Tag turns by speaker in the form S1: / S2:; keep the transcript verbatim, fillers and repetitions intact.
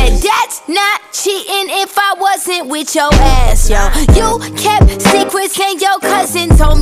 S1: said that's not cheating if I wasn't with your ass, yo. You kept secrets in your